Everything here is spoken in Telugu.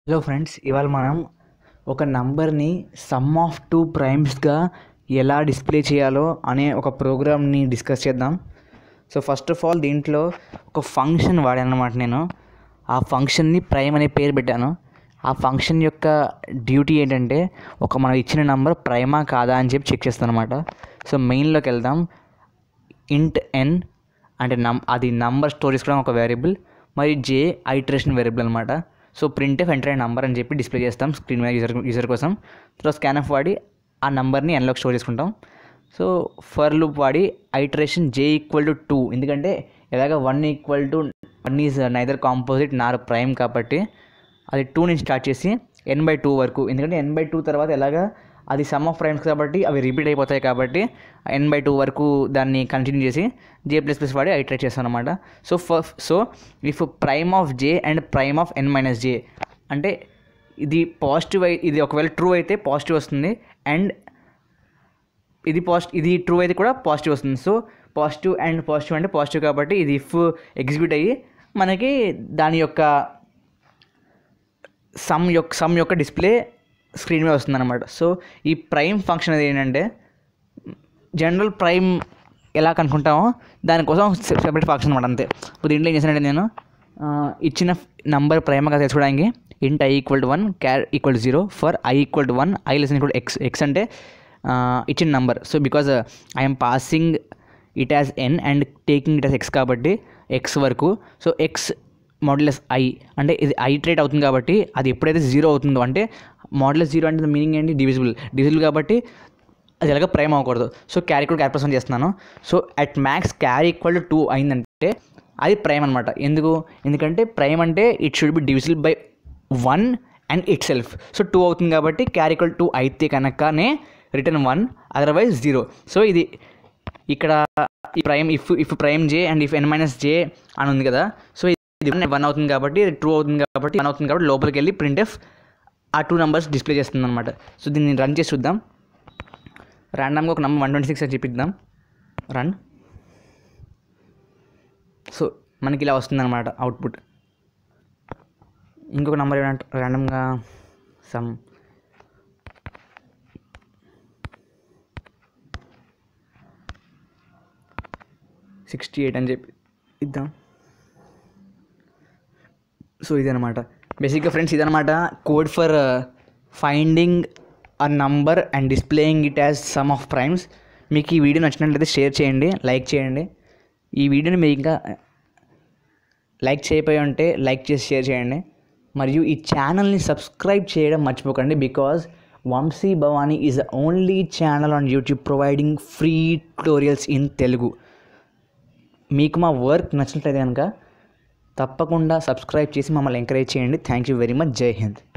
హలో ఫ్రెండ్స్, ఇవాళ మనం ఒక నంబర్ని సమ్ ఆఫ్ టూ ప్రైమ్స్గా ఎలా డిస్ప్లే చేయాలో అనే ఒక ప్రోగ్రామ్ని డిస్కస్ చేద్దాం. సో ఫస్ట్ ఆఫ్ ఆల్ దీంట్లో ఒక ఫంక్షన్ వాడాను అన్నమాట. నేను ఆ ఫంక్షన్ని ప్రైమ్ అనే పేరు పెట్టాను. ఆ ఫంక్షన్ యొక్క డ్యూటీ ఏంటంటే మనం ఇచ్చిన నంబర్ ప్రైమా కాదా అని చెప్పి చెక్ చేస్తాను అనమాట. సో మెయిన్లోకి వెళ్దాం. ఇంట్ ఎన్ అంటే అది నంబర్ స్టోర్ చేసుకోవడం ఒక వేరియబుల్, మరి జే ఐటరేషన్ వేరియబుల్ అనమాట. సో ప్రింట్ఎఫ్ ఎంటర్ అయిన నంబర్ అని చెప్పి డిస్ప్లే చేస్తాం స్క్రీన్ మీద యూజర్ కోసం. తర్వాత స్కాన్ఎఫ్ వాడి ఆ నంబర్ని ఎన్లోకి స్టోర్ చేసుకుంటాం. సో ఫర్ లూప్ వాడి ఐటరేషన్ జే ఈక్వల్ టు 2, ఎందుకంటే ఎలాగ 1 is neither composite nor prime కాబట్టి అది 2 నుంచి స్టార్ట్ చేసి n/2 వరకు, ఎందుకంటే n/2 తర్వాత ఎలాగా అది సమ్ ఆఫ్ ప్రైమ్స్ కాబట్టి అవి రిపీట్ అయిపోతాయి కాబట్టి n/2 వరకు దాన్ని కంటిన్యూ చేసి J++ వాడి ఐటరేట్ చేస్తాను అనమాట. So if prime of J and prime of n-j అంటే ఇది పాజిటివ్ ఇది ఒకవేళ ట్రూ అయితే పాజిటివ్ వస్తుంది, అండ్ ఇది ట్రూ అయితే కూడా పాజిటివ్ వస్తుంది. సో పాజిటివ్ అండ్ పాజిటివ్ అంటే పాజిటివ్ కాబట్టి ఇది ఇఫ్ ఎగ్జిక్యూట్ అయ్యి మనకి దాని యొక్క సమ్ యొక్క డిస్ప్లే స్క్రీన్ మీద వస్తుంది అనమాట. సో ఈ ప్రైమ్ ఫంక్షన్ అది ఏంటంటే జనరల్ ప్రైమ్ ఎలా కనుక్కుంటామో దానికోసం సెపరేట్ ఫంక్షన్ అనమాట, అంతే. ఇప్పుడు దీంట్లో ఏం చేశానంటే నేను ఇచ్చిన నంబర్ ప్రైమ్గా తెలుసుకోవడానికి ఇంట్ i = 1 car = 0 for i = 1 i > x అంటే ఇచ్చిన number. So because I'm passing it as n and taking it as x కాబట్టి x వరకు. సో x మాడ్యులస్ i అంటే ఇది ఐటరేట్ అవుతుంది కాబట్టి అది ఎప్పుడైతే 0 అవుతుందో, అంటే మాడ్యులస్ 0 అంటే మీనింగ్ ఏంటి, డివిజిబుల్ కాబట్టి అది ఎలాగ ప్రైమ్ అవ్వకూడదు. సో క్యారీ కూడా క్యారెక్టర్ చేస్తున్నాను. సో అట్ మ్యాక్స్ క్యారీ = 2 అయిందంటే అది ప్రైమ్ అనమాట. ఎందుకంటే ప్రైమ్ అంటే it should be divisible by 1 and itself. So 2 అవుతుంది కాబట్టి క్యారీ = 2 అయితే కనుకనే రిటర్న్ 1, అదర్వైజ్ 0. సో ఇది ఇక్కడ ఈ prime if prime J and if n-j అని ఉంది కదా. సో ఇది 1 అవుతుంది కాబట్టి ఇది 2 అవుతుంది కాబట్టి 1 అవుతుంది కాబట్టి లోపలికి వెళ్ళి ప్రింట్ఎఫ్ ఆ 2 నెంబర్స్ డిస్ప్లే చేస్తుంది అనమాట. సో దీన్ని రన్ చేసి చూద్దాం. ర్యాండమ్గా ఒక నెంబర్ 126 అని చెప్పిద్దాం, రన్. సో మనకి ఇలా వస్తుంది అనమాట అవుట్పుట్. ఇంకొక నెంబర్ ఏమంటే ర్యాండమ్గా సమ్ 68 అని చెప్పి ఇద్దాం. సో ఇదనమాట బేసిక్గా ఫ్రెండ్స్, ఇదనమాట code for finding a number and displaying it as sum of primes. మీకు ఈ వీడియో నచ్చినట్లయితే షేర్ చేయండి, లైక్ చేయండి. ఈ వీడియోని మీరు ఇంకా లైక్ చేయకపోయి ఉంటే లైక్ చేసి షేర్ చేయండి, మరియు ఈ ఛానల్ని సబ్స్క్రైబ్ చేయడం మర్చిపోకండి. Because Vamsi Bhavani is the only channel on YouTube providing free tutorials in Telugu. మీకు మా వర్క్ నచ్చినట్లయితే కనుక తప్పకుండా సబ్స్క్రైబ్ చేసి మమ్మల్ని ఎంకరేజ్ చేయండి. Thank you very much. జై హింద్.